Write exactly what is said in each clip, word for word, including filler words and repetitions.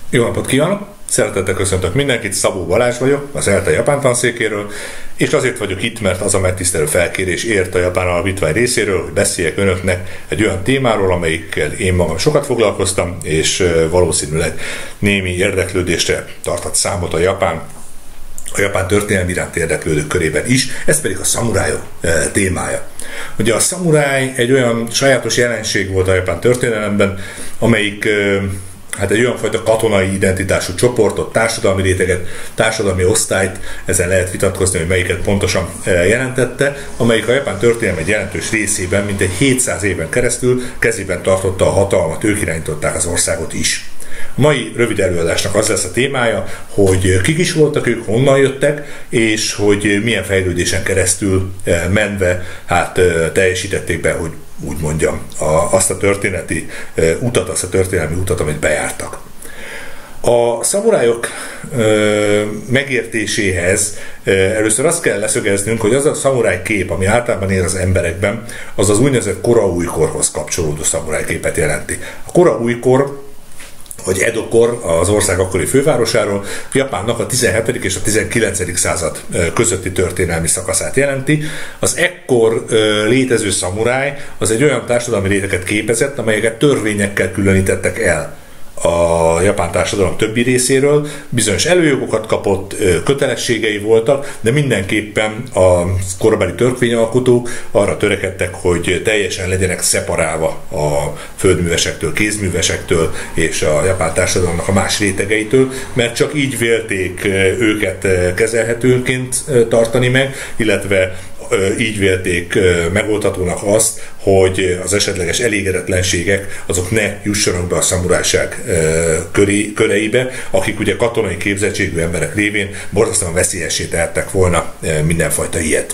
Jó napot kívánok! Szeretettel köszöntök mindenkit, Szabó Balázs vagyok, az ELTE japán tanszékéről, és azért vagyok itt, mert az a megtisztelő felkérés ért a Japán Alapítvány részéről, hogy beszéljek önöknek egy olyan témáról, amelyikkel én magam sokat foglalkoztam, és valószínűleg némi érdeklődésre tartott számot a Japán, a japán történelmi iránt érdeklődők körében is, ez pedig a szamurájok témája. Ugye a szamuráj egy olyan sajátos jelenség volt a japán történelemben, amelyik hát egy olyan fajta katonai identitású csoportot, társadalmi réteget, társadalmi osztályt, ezen lehet vitatkozni, hogy melyiket pontosan jelentette, amelyik a japán történelem egy jelentős részében, mintegy hétszáz éven keresztül kezében tartotta a hatalmat, ők irányították az országot is. A mai rövid előadásnak az lesz a témája, hogy kik is voltak ők, honnan jöttek, és hogy milyen fejlődésen keresztül menve hát teljesítették be, hogy úgy mondjam, a, azt a történeti utat, azt a történelmi utat, amit bejártak. A szamurájok megértéséhez először azt kell leszögeznünk, hogy az a szamuráj kép, ami általában él az emberekben, az az úgynevezett kora újkorhoz kapcsolódó szamuráj képet jelenti. A kora újkor, vagy Edo-kor, az ország akkori fővárosáról, Japánnak a tizenhetedik és a tizenkilencedik század közötti történelmi szakaszát jelenti. Az ekkor létező szamuráj az egy olyan társadalmi réteget képezett, amelyeket törvényekkel különítettek el a japán társadalom többi részéről, bizonyos előjogokat kapott, kötelességei voltak, de mindenképpen a korabeli törvényalkotók arra törekedtek, hogy teljesen legyenek szeparálva a földművesektől, kézművesektől és a japán társadalomnak a más rétegeitől, mert csak így vélték őket kezelhetőként tartani meg, illetve így vélték megoldhatónak azt, hogy az esetleges elégedetlenségek azok ne jussanak be a szamurájság köreibe, akik ugye katonai képzettségű emberek révén borzasztóan veszélyessé tehettek volna mindenfajta ilyet.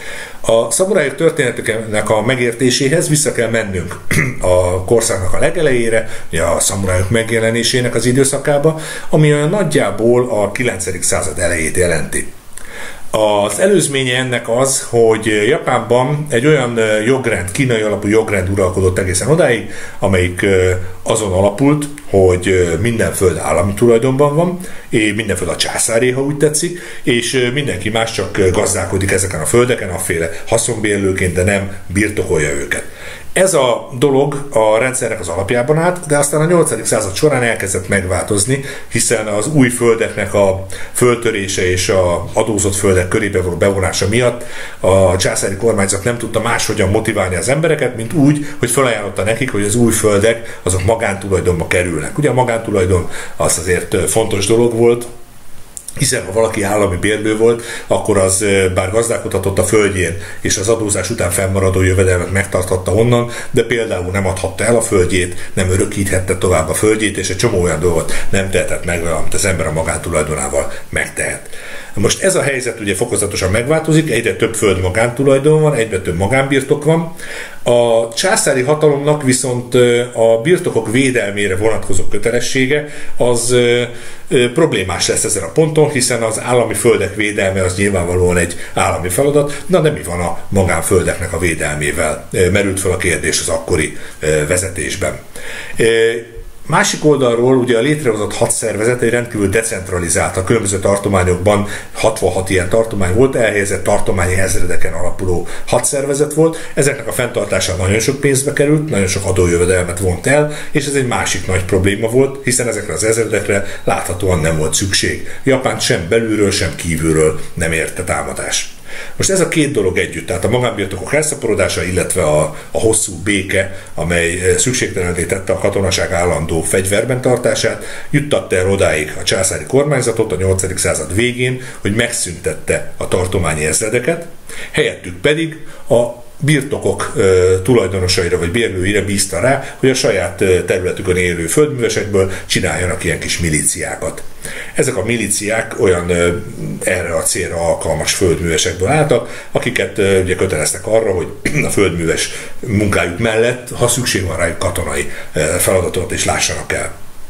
A szamurájok történetének a megértéséhez vissza kell mennünk a korszaknak a legelejére, a szamurájok megjelenésének az időszakába, ami olyan nagyjából a kilencedik század elejét jelenti. Az előzménye ennek az, hogy Japánban egy olyan jogrend, kínai alapú jogrend uralkodott egészen odáig, amelyik azon alapult, hogy minden föld állami tulajdonban van, és minden föld a császáré, ha úgy tetszik, és mindenki más csak gazdálkodik ezeken a földeken, afféle haszonbérlőként, de nem birtokolja őket. Ez a dolog a rendszernek az alapjában állt, de aztán a nyolcadik század során elkezdett megváltozni, hiszen az új földeknek a föltörése és a adózott földek körébe való bevonása miatt a császári kormányzat nem tudta máshogyan motiválni az embereket, mint úgy, hogy felajánlotta nekik, hogy az új földek azok magántulajdonba kerülnek. Ugye a magántulajdon az azért fontos dolog volt, hiszen ha valaki állami bérlő volt, akkor az bár gazdálkodhatott a földjén, és az adózás után fennmaradó jövedelmet megtarthatta onnan, de például nem adhatta el a földjét, nem örökíthette tovább a földjét, és egy csomó olyan dolgot nem tehetett meg, amit az ember a magántulajdonával megtehet. Most ez a helyzet ugye fokozatosan megváltozik, egyre több föld magántulajdon van, egyre több magánbirtok van. A császári hatalomnak viszont a birtokok védelmére vonatkozó kötelessége az problémás lesz ezen a ponton, hiszen az állami földek védelme az nyilvánvalóan egy állami feladat, na de mi van a magánföldeknek a védelmével? Merült fel a kérdés az akkori vezetésben. Másik oldalról ugye a létrehozott hadszervezet egy rendkívül decentralizált, a különböző tartományokban hatvanhat ilyen tartomány volt, elhelyezett tartományi ezredeken alapuló hadszervezet volt. Ezeknek a fenntartása nagyon sok pénzbe került, nagyon sok adójövedelmet vont el, és ez egy másik nagy probléma volt, hiszen ezekre az ezredekre láthatóan nem volt szükség. Japán sem belülről, sem kívülről nem érte támadás. Most ez a két dolog együtt, tehát a magánbirtokok elszaporodása, illetve a, a hosszú béke, amely szükségtelenné tette a katonaság állandó fegyverben tartását, juttatta el odáig a császári kormányzatot a nyolcadik század végén, hogy megszüntette a tartományi ezredeket, helyettük pedig a birtokok e, tulajdonosaira vagy bérlőire bízta rá, hogy a saját területükön élő földművesekből csináljanak ilyen kis milíciákat. Ezek a milíciák olyan e, erre a célra alkalmas földművesekből álltak, akiket e, ugye köteleztek arra, hogy a földműves munkájuk mellett, ha szükség van rájuk, katonai e, feladatot is lássanak el.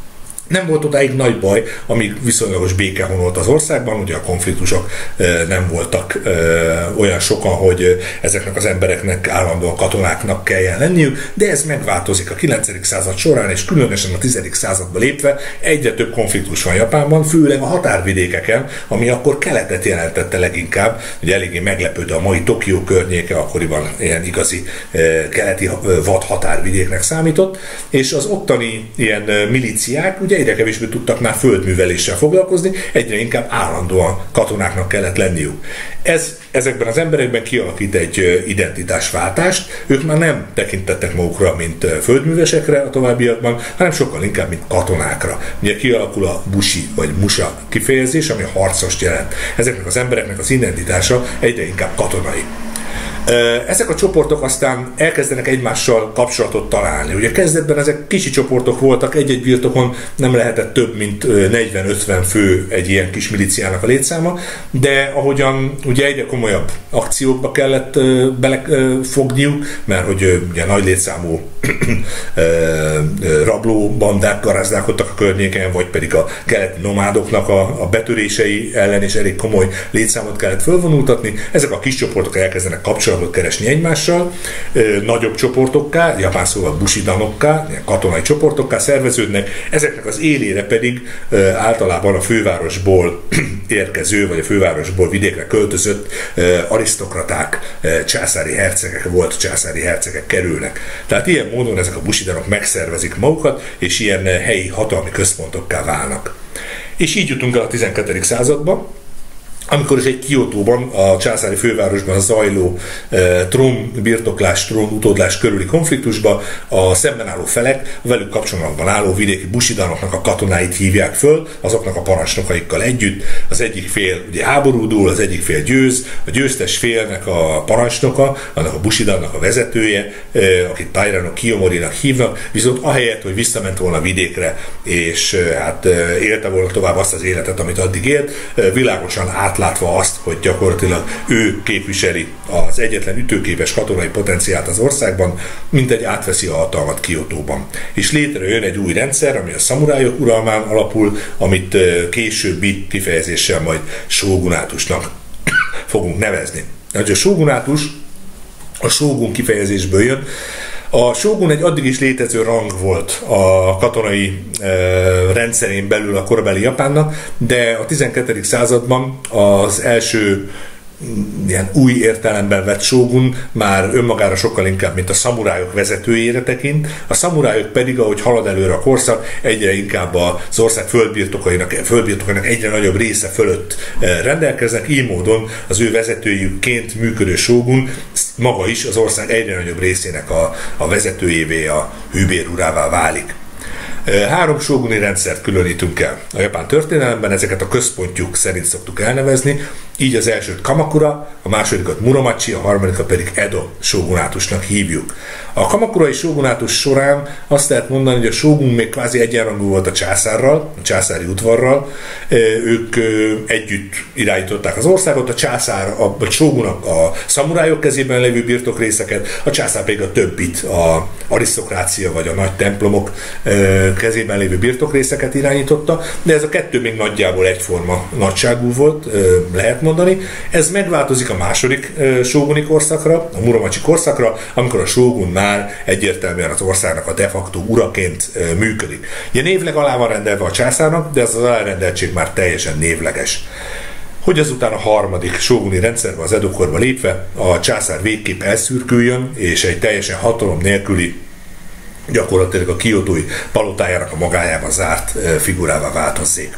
Nem volt odáig nagy baj, amíg viszonylagos béke honolt az országban, ugye a konfliktusok nem voltak olyan sokan, hogy ezeknek az embereknek állandóan katonáknak kelljen lenniük, de ez megváltozik a kilencedik század során, és különösen a tizedik századba lépve egyre több konfliktus van Japánban, főleg a határvidékeken, ami akkor keletet jelentette leginkább, ugye eléggé meglepődő a mai Tokió környéke, akkoriban ilyen igazi keleti vad határvidéknek számított, és az ottani ilyen milíciák ugye egyre kevésbé tudtak már földműveléssel foglalkozni, egyre inkább állandóan katonáknak kellett lenniük. Ez ezekben az emberekben kialakít egy identitásváltást, ők már nem tekintettek magukra, mint földművesekre a továbbiakban, hanem sokkal inkább, mint katonákra. Ugye kialakul a bushi vagy musa kifejezés, ami a harcost jelent. Ezeknek az embereknek az identitása egyre inkább katonai. Ezek a csoportok aztán elkezdenek egymással kapcsolatot találni. Ugye kezdetben ezek kicsi csoportok voltak, egy-egy birtokon nem lehetett több, mint negyven-ötven fő egy ilyen kis milíciának a létszáma, de ahogyan ugye egyre komolyabb akciókba kellett belefogniuk, mert hogy ugye nagy létszámú rablóbandák garázdálkodtak a környéken, vagy pedig a keleti nomádoknak a, a betörései ellen is elég komoly létszámot kellett fölvonultatni, ezek a kis csoportok elkezdenek kapcsolatot keresni egymással, nagyobb csoportokká, japán szóval bushidanokká, katonai csoportokká szerveződnek, ezeknek az élére pedig általában a fővárosból érkező, vagy a fővárosból vidékre költözött arisztokraták, császári hercegek, volt császári hercegek kerülnek. Tehát ilyen módon ezek a bushidanok megszervezik magukat, és ilyen helyi hatalmi központokká válnak. És így jutunk el a tizenkettedik századba, amikor is egy Kiotóban, a császári fővárosban zajló e, trón birtoklás, trón utódlás körüli konfliktusba a szemben álló felek, a velük kapcsolatban álló vidéki bushidanoknak a katonáit hívják föl, azoknak a parancsnokaikkal együtt. Az egyik fél ugye háborúdul, az egyik fél győz, a győztes félnek a parancsnoka, annak a bushidannak a vezetője, e, akit Taira Kiyomorinak hívnak, viszont ahelyett, hogy visszament volna vidékre, és e, hát e, élte volna tovább azt az életet, amit addig élt, e, világosan át látva azt, hogy gyakorlatilag ő képviseli az egyetlen ütőképes katonai potenciált az országban, mint egy átveszi a hatalmat Kiotóban. És létrejön egy új rendszer, ami a szamurájok uralmán alapul, amit későbbi kifejezéssel majd sógunátusnak fogunk nevezni. A sógunátus a sógun kifejezésből jön. A sógun egy addig is létező rang volt a katonai e, rendszerén belül a korabeli Japánnak, de a tizenkettedik században az első ilyen új értelemben vett sógun már önmagára sokkal inkább, mint a szamurájok vezetőjére tekint. A szamurájok pedig, ahogy halad előre a korszak, egyre inkább az ország földbirtokainak, földbirtokainak egyre nagyobb része fölött rendelkeznek, így módon az ő vezetőjükként működő sógun maga is az ország egyre nagyobb részének a, a vezetőjévé, a hűbérurává válik. Három sóguni rendszert különítünk el a japán történelemben, ezeket a központjuk szerint szoktuk elnevezni, így az elsőt Kamakura, a másodikat Muromachi, a harmadikat pedig Edo sógunátusnak hívjuk. A kamakurai sógunátus során azt lehet mondani, hogy a sógun még kvázi egyenrangú volt a császárral, a császári udvarral, ők együtt irányították az országot, a császár, a, a sógunak a szamurájok kezében lévő birtokrészeket, a császár pedig a többit, a arisztokrácia vagy a nagy templomok kezében lévő birtokrészeket irányította, de ez a kettő még nagyjából egyforma nagyságú volt, lehet mondani. Ez megváltozik a második sóguni korszakra, a Muromachi korszakra, amikor a sógun már egyértelműen az országnak a de facto uraként működik. Ugye névleg alá van rendelve a császárnak, de ez az alárendeltség már teljesen névleges. Hogy azután a harmadik sóguni rendszerbe, az Edo-korba lépve a császár végképp elszürküljön, és egy teljesen hatalom nélküli, gyakorlatilag a kiotói palotájának a magájában zárt figurává változzék.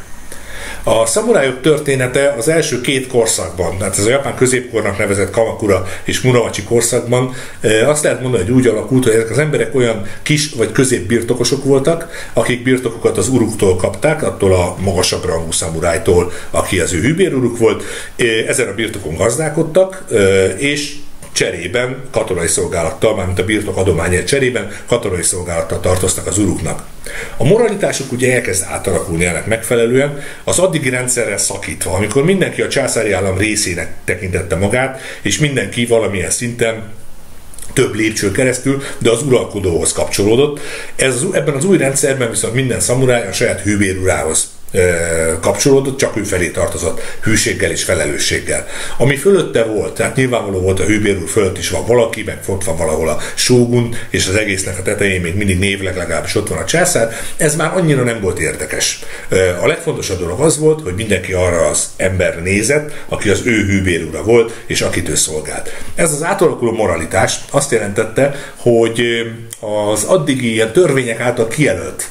A szamurájok története az első két korszakban, tehát ez a japán középkornak nevezett Kamakura és Muromachi korszakban azt lehet mondani, hogy úgy alakult, hogy ezek az emberek olyan kis vagy középbirtokosok voltak, akik birtokokat az uruktól kapták, attól a magasabb rangú szamurájtól, aki az ő hűbéruruk volt, ezen a birtokon gazdálkodtak, és cserében katonai szolgálattal, mármint a birtok adományért cserében katonai szolgálattal tartoztak az uruknak. A moralitásuk ugye elkezd átalakulni ennek megfelelően, az addigi rendszerrel szakítva, amikor mindenki a császári állam részének tekintette magát, és mindenki valamilyen szinten több lépcső keresztül, de az uralkodóhoz kapcsolódott. Ez, ebben az új rendszerben viszont minden szamuráj a saját hőbérurához kapcsolódott, csak ő felé tartozott hűséggel és felelősséggel. Ami fölötte volt, tehát nyilvánvaló volt, a hőbér úr fölött is van valaki, meg ott van valahol a sógun, és az egésznek a tetején még mindig névleg legalábbis ott van a császár, ez már annyira nem volt érdekes. A legfontosabb dolog az volt, hogy mindenki arra az emberre nézett, aki az ő hőbér ura volt, és akit ő szolgált. Ez az átalakuló moralitás azt jelentette, hogy az addigi ilyen törvények által kijelölt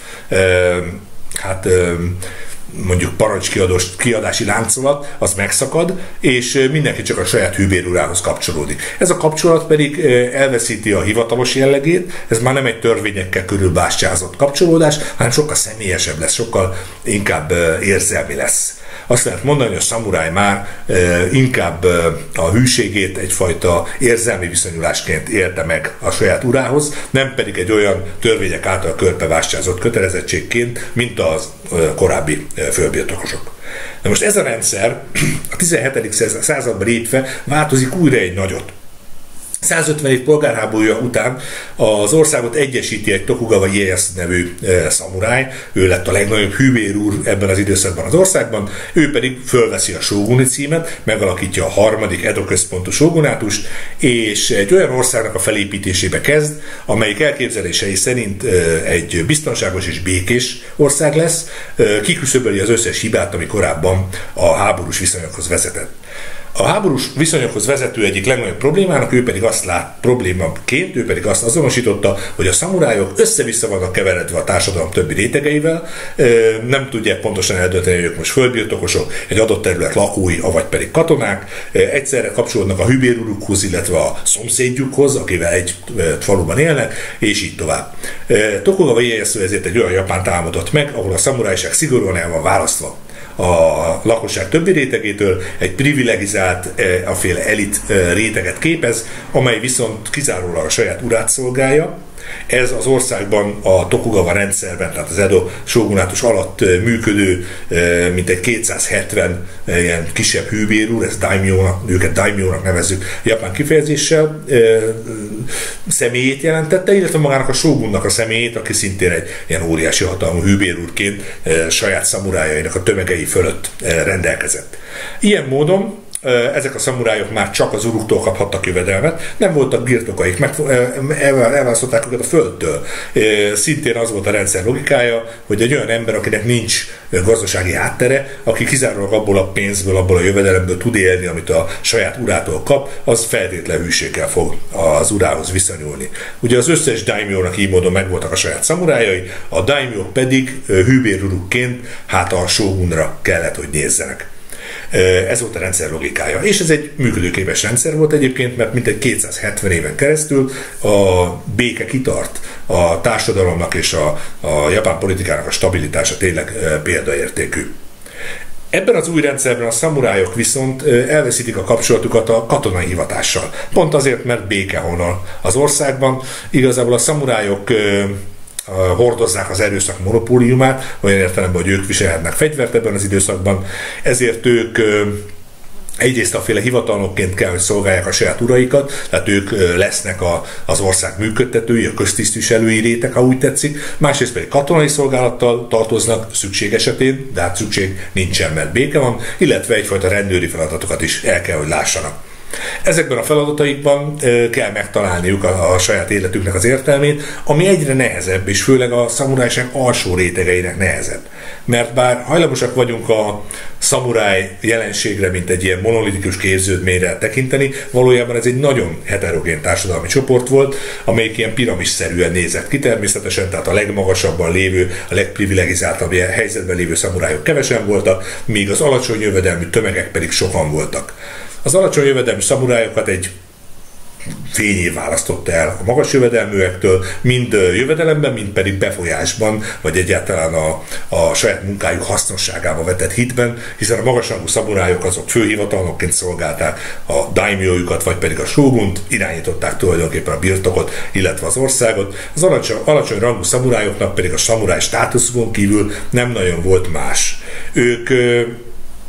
hát mondjuk parancskiadós kiadási láncolat, az megszakad, és mindenki csak a saját hőbérurához kapcsolódik. Ez a kapcsolat pedig elveszíti a hivatalos jellegét, ez már nem egy törvényekkel körülbástyázott kapcsolódás, hanem sokkal személyesebb lesz, sokkal inkább érzelmi lesz. Azt lehet mondani, hogy a szamuráj már e, inkább e, a hűségét egyfajta érzelmi viszonyulásként élte meg a saját urához, nem pedig egy olyan törvények által körbeváscsázott kötelezettségként, mint az e, korábbi e, földbirtokosok. Na most ez a rendszer a tizenhetedik században lépve változik újra egy nagyot. százötven év polgárháborúja után az országot egyesíti egy Tokugawa Ieyasu nevű e, szamuráj, ő lett a legnagyobb hűbér úr ebben az időszakban az országban, ő pedig fölveszi a sóguni címet, megalakítja a harmadik Edo központú sógunátust, és egy olyan országnak a felépítésébe kezd, amelyik elképzelései szerint e, egy biztonságos és békés ország lesz, e, kiküszöböli az összes hibát, ami korábban a háborús viszonyokhoz vezetett. A háborús viszonyokhoz vezető egyik legnagyobb problémának, ő pedig azt lát problémaként, ő pedig azt azonosította, hogy a szamurájok össze-vissza vannak keveredve a társadalom többi rétegeivel, nem tudják pontosan eldönteni, hogy ők most földbirtokosok, egy adott terület lakói, avagy pedig katonák, egyszerre kapcsolódnak a hőbérurukhoz, illetve a szomszédjukhoz, akivel egy faluban élnek, és így tovább. Tokugawa Ieyasu ezért egy olyan Japánt álmodott meg, ahol a szamurájság szigorúan el van választva a lakosság többi rétegétől, egy privilegizált, a féle elit réteget képez, amely viszont kizárólag a saját urát szolgálja. Ez az országban a Tokugawa rendszerben, tehát az Edo sógunátus alatt működő mintegy kétszázhetven ilyen kisebb hőbérúr, ez daimyo-nak, őket daimyo-nak nevezzük japán kifejezéssel, személyét jelentette, illetve magának a sógunnak a személyét, aki szintén egy ilyen óriási hatalmú hőbérúrként saját szamurájainak a tömegei fölött rendelkezett. Ilyen módon ezek a szamurájok már csak az uruktól kaphattak jövedelmet, nem voltak birtokaik, meg elválasztották őket a földtől. Szintén az volt a rendszer logikája, hogy egy olyan ember, akinek nincs gazdasági háttere, aki kizárólag abból a pénzből, abból a jövedelemből tud élni, amit a saját urától kap, az feltétlen hűséggel fog az urához viszonyulni. Ugye az összes daimyo-nak így módon megvoltak a saját szamurájai, a daimyo pedig hőbérurukként hát a sógunra kellett, hogy nézzenek. Ez volt a rendszer logikája. És ez egy működőképes rendszer volt egyébként, mert mintegy kétszázhetven éven keresztül a béke kitart, a társadalomnak és a, a japán politikának a stabilitása tényleg példaértékű. Ebben az új rendszerben a szamurájok viszont elveszítik a kapcsolatukat a katonai hivatással. Pont azért, mert béke honol az országban. Igazából a szamurájok hordozzák az erőszak monopóliumát, olyan értelemben, hogy ők viselhetnek fegyvert ebben az időszakban, ezért ők egyrészt aféle hivatalnokként kell, hogy szolgálják a saját uraikat, tehát ők lesznek a, az ország működtetői, a köztisztviselői réteg, ha úgy tetszik, másrészt pedig katonai szolgálattal tartoznak szükség esetén, de hát szükség nincsen, mert béke van, illetve egyfajta rendőri feladatokat is el kell, hogy lássanak. Ezekben a feladataikban kell megtalálniuk a, a saját életüknek az értelmét, ami egyre nehezebb, és főleg a szamurájság alsó rétegeinek nehezebb. Mert bár hajlamosak vagyunk a szamuráj jelenségre, mint egy ilyen monolitikus képződményre tekinteni, valójában ez egy nagyon heterogén társadalmi csoport volt, amelyik ilyen piramisszerűen nézett ki természetesen, tehát a legmagasabban lévő, a legprivilegizáltabb helyzetben lévő szamurájok kevesen voltak, míg az alacsony jövedelmű tömegek pedig sokan voltak. Az alacsony jövedelmű szamurájokat egy fényév választotta el a magas jövedelműektől, mind jövedelemben, mind pedig befolyásban, vagy egyáltalán a, a saját munkájuk hasznosságába vetett hitben, hiszen a magasrangú szamurájok azok főhivatalnokként szolgálták a daimyo-jukat, vagy pedig a sógunt, irányították tulajdonképpen a birtokot, illetve az országot. Az alacsony, alacsony rangú szamurájoknak pedig a szamuráj státuszukon kívül nem nagyon volt más. Ők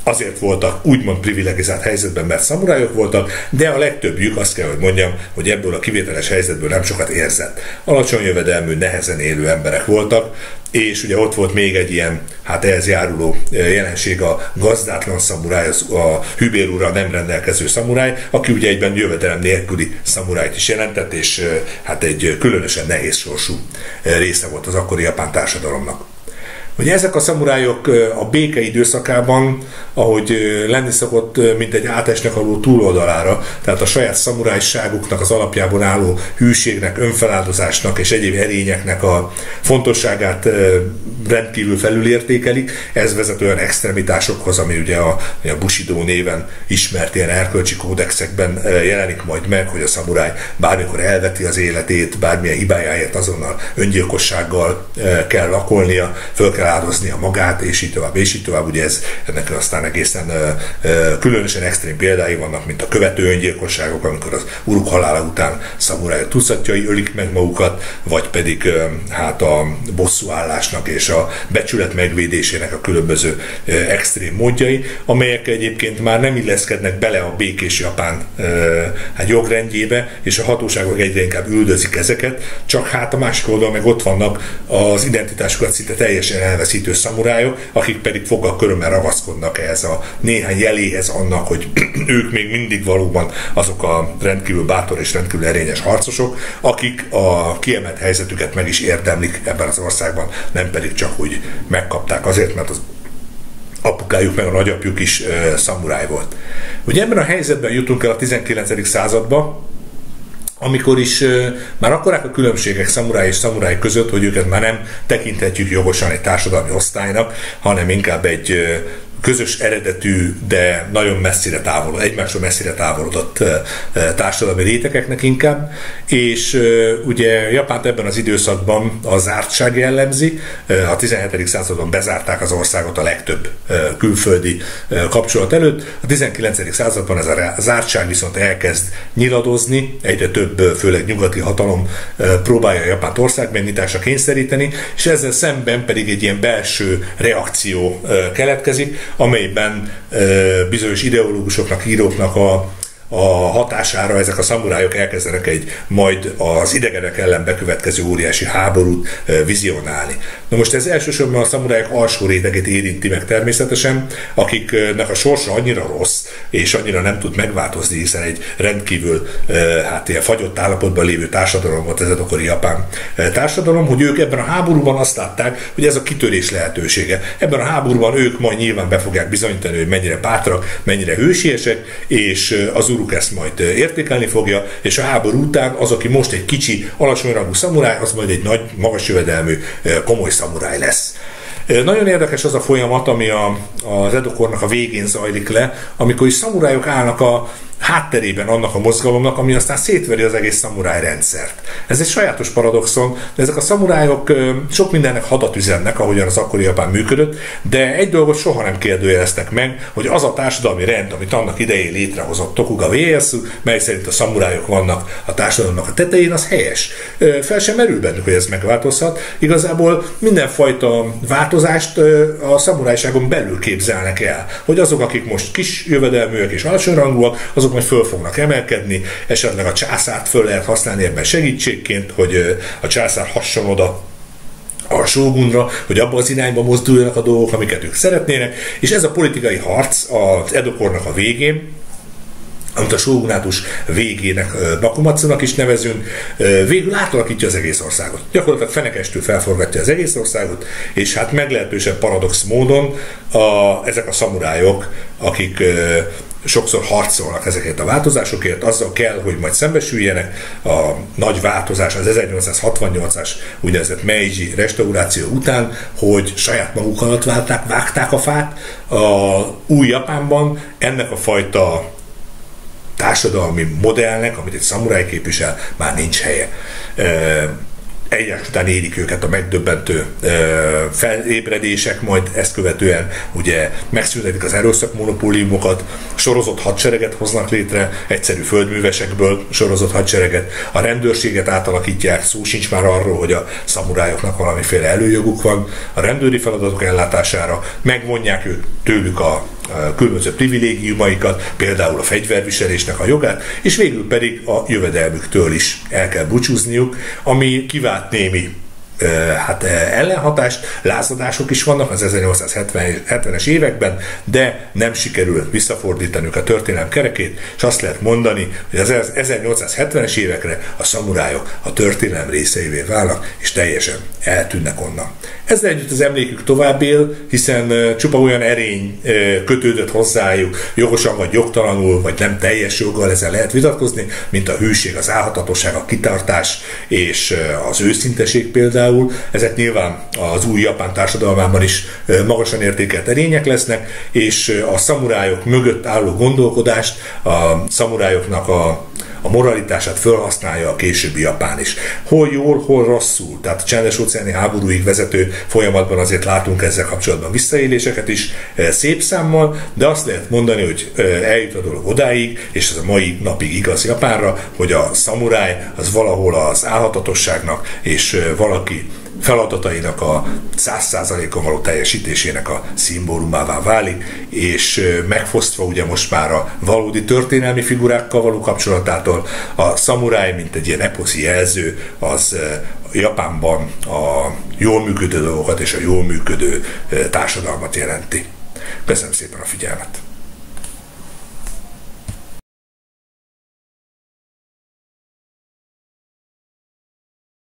azért voltak úgymond privilegizált helyzetben, mert szamurájok voltak, de a legtöbbjük, azt kell, hogy mondjam, hogy ebből a kivételes helyzetből nem sokat érzett. Alacsony jövedelmű, nehezen élő emberek voltak, és ugye ott volt még egy ilyen, hát ehhez járuló jelenség, a gazdátlan szamuráj, a hübérúrral nem rendelkező szamuráj, aki ugye egyben jövedelem nélküli szamurájt is jelentett, és hát egy különösen nehéz sorsú része volt az akkori japán társadalomnak. Ugye ezek a szamurájok a béke időszakában, ahogy lenni szokott, mint egy átesnek alul túloldalára, tehát a saját szamurájságuknak az alapjából álló hűségnek, önfeláldozásnak és egyéb erényeknek a fontosságát rendkívül felülértékelik. Ez vezet olyan extremitásokhoz, ami ugye a, a Bushido néven ismert ilyen erkölcsi kódexekben jelenik majd meg, hogy a szamuráj bármikor elveti az életét, bármilyen hibájáért azonnal öngyilkossággal kell lakolnia, föl kell áldoznia magát, és így tovább, és így tovább. Ugye ez, ennek aztán egészen ö, ö, különösen extrém példái vannak, mint a követő öngyilkosságok, amikor az uruk halála után szamurájok tucatjai ölik meg magukat, vagy pedig ö, hát a bosszúállásnak és a becsület megvédésének a különböző ö, extrém módjai, amelyek egyébként már nem illeszkednek bele a békés japán ö, hát jogrendjébe, és a hatóságok egyre inkább üldözik ezeket, csak hát a másik oldalon meg ott vannak az identitásukat szinte teljesen elveszítő szamurájok, akik pedig foggal körömmel ragaszkodnak ehhez a néhány jeléhez annak, hogy ők még mindig valóban azok a rendkívül bátor és rendkívül erényes harcosok, akik a kiemelt helyzetüket meg is érdemlik ebben az országban, nem pedig csak úgy megkapták azért, mert az apukájuk meg a nagyapjuk is uh, szamuráj volt. Ugye ebben a helyzetben jutunk el a tizenkilencedik századba, amikor is uh, már akkorák a különbségek szamuráj és szamuráj között, hogy őket már nem tekinthetjük jogosan egy társadalmi osztálynak, hanem inkább egy uh, közös eredetű, de nagyon messzire távolodott, egymásról messzire távolodott társadalmi rétegeknek inkább, és ugye Japánt ebben az időszakban a zártság jellemzi. A tizenhetedik században bezárták az országot a legtöbb külföldi kapcsolat előtt. A tizenkilencedik században ez a zártság viszont elkezd nyiladozni, egyre több, főleg nyugati hatalom próbálja a Japánt országbennyitásra kényszeríteni, és ezzel szemben pedig egy ilyen belső reakció keletkezik, amelyben bizonyos ideológusoknak, íróknak a, a hatására ezek a szamurájok elkezdenek egy majd az idegenek ellen bekövetkező óriási háborút vizionálni. Na most ez elsősorban a szamurájok alsó rétegét érinti meg természetesen, akiknek a sorsa annyira rossz, és annyira nem tud megváltozni, hiszen egy rendkívül hát ilyen fagyott állapotban lévő társadalom volt ez a akkori japán társadalom, hogy ők ebben a háborúban azt látták, hogy ez a kitörés lehetősége. Ebben a háborúban ők majd nyilván be fogják bizonyítani, hogy mennyire bátrak, mennyire hősiesek, és az uruk ezt majd értékelni fogja, és a háború után az, aki most egy kicsi, alacsonyrangú szamuráj, az majd egy nagy, magas jövedelmű, komoly szamuráj lesz. Nagyon érdekes az a folyamat, ami a, az Edo-kornak a végén zajlik le, amikor is szamurájok állnak a hátterében annak a mozgalomnak, ami aztán szétveri az egész szamuráj rendszert. Ez egy sajátos paradoxon, de ezek a szamurájok sok mindennek hadat üzennek, ahogyan az akkori Japán működött, de egy dolgot soha nem kérdőjeleztek meg, hogy az a társadalmi rend, amit annak idején létrehozott Tokugawa Ieyasu, mely szerint a szamurájok vannak a társadalomnak a tetején, az helyes. Fel sem merül bennük, hogy ez megváltozhat. Igazából mindenfajta változást a szamurájságon belül képzelnek el, hogy azok, akik most kis jövedelműek és alacsonyrangúak, azok majd föl fognak emelkedni, esetleg a császárt föl lehet használni ebben segítségként, hogy a császár hasson oda a sógunra, hogy abba az irányba mozduljanak a dolgok, amiket ők szeretnének, és ez a politikai harc az Edo-kornak a végén, amit a sógunátus végének, Bakumatsunak is nevezünk, végül átalakítja az egész országot. Gyakorlatilag fenekestül felforgatja az egész országot, és hát meglehetősen paradox módon a, ezek a szamurájok, akik sokszor harcolnak ezekért a változásokért, azzal kell, hogy majd szembesüljenek a nagy változás, az ezernyolcszázhatvannyolcas úgynevezett Meiji restauráció után, hogy saját maguk alatt válták, vágták a fát. A új Japánban ennek a fajta társadalmi modellnek, amit egy szamuráj képvisel, már nincs helye. Egyes után érik őket a megdöbbentő felébredések, majd ezt követően ugye megszüntetik az erőszak monopóliumokat, sorozott hadsereget hoznak létre, egyszerű földművesekből sorozott hadsereget, a rendőrséget átalakítják, szó sincs már arról, hogy a szamurájoknak valamiféle előjoguk van a rendőri feladatok ellátására, megvonják ők tőlük a különböző privilégiumaikat, például a fegyverviselésnek a jogát, és végül pedig a jövedelmüktől is el kell búcsúzniuk, ami kivált némi hát ellenhatást, lázadások is vannak az ezernyolcszázhetvenes években, de nem sikerül visszafordítaniuk a történelem kerekét, és azt lehet mondani, hogy az ezernyolcszázhetvenes évekre a szamurájok a történelem részeivé válnak, és teljesen eltűnnek onnan. Ezzel együtt az emlékük tovább él, hiszen csupa olyan erény kötődött hozzájuk, jogosan vagy jogtalanul, vagy nem teljes joggal, ezzel lehet vitatkozni, mint a hűség, az álhatatosság, a kitartás és az őszinteség például. Ezek nyilván az új japán társadalmában is magasan értékelt erények lesznek, és a szamurájok mögött álló gondolkodást, a szamurájoknak a a moralitását felhasználja a későbbi Japán is. Hol jól, hol rosszul. Tehát a csendes-óceáni háborúig vezető folyamatban azért látunk ezzel kapcsolatban visszaéléseket is szép számmal, de azt lehet mondani, hogy eljut a dolog odáig, és ez a mai napig igaz Japánra, hogy a szamuráj az valahol az álhatatosságnak és valaki feladatainak a száz százalékon való teljesítésének a szimbólumává válik, és megfosztva ugye most már a valódi történelmi figurákkal való kapcsolatától, a szamuráj, mint egy ilyen eposzi jelző, az Japánban a jól működő dolgokat és a jól működő társadalmat jelenti. Köszönöm szépen a figyelmet!